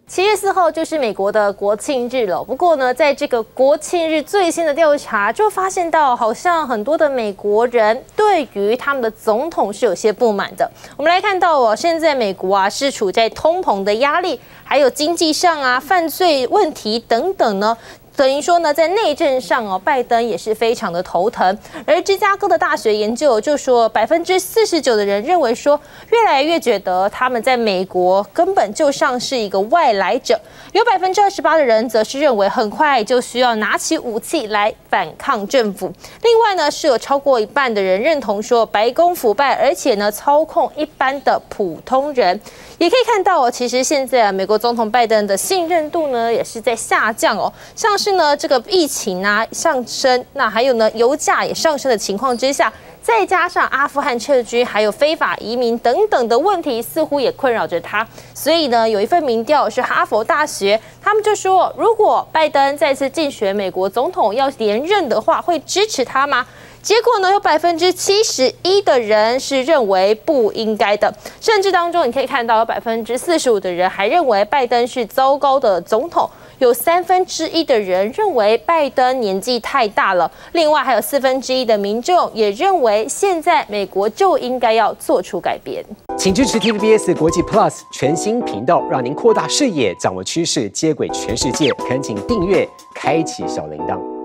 7月4号就是美国的国庆日了。不过呢，在这个国庆日最新的调查就发现到，好像很多的美国人对于他们的总统是有些不满的。我们来看到哦，现在美国啊是处在通膨的压力，还有经济上啊、犯罪问题等等呢。等于说呢，在内政上哦，拜登也是非常的头疼。而芝加哥的大学研究就说，49%的人认为说，越来越觉得他们在美国根本就像是一个外来者。有28%的人则是认为，很快就需要拿起武器来反抗政府。另外呢，是有超过一半的人认同说，白宫腐败，而且呢，操控一般的普通人。也可以看到哦，其实现在美国总统拜登的信任度呢，也是在下降哦，像是呢这个疫情啊上升，那还有呢油价也上升的情况之下，再加上阿富汗撤军，还有非法移民等等的问题，似乎也困扰着他。所以呢，有一份民调是哈佛大学，他们就说，如果拜登再次竞选美国总统要连任的话，会支持他吗？结果呢，有71%的人是认为不应该的，甚至当中你可以看到有45%的人还认为拜登是糟糕的总统，有1/3的人认为拜登年纪太大了，另外还有1/4的民众也认为现在美国就应该要做出改变。 请支持 TVBS 国际 Plus 全新频道，让您扩大视野，掌握趋势，接轨全世界。恳请订阅，开启小铃铛。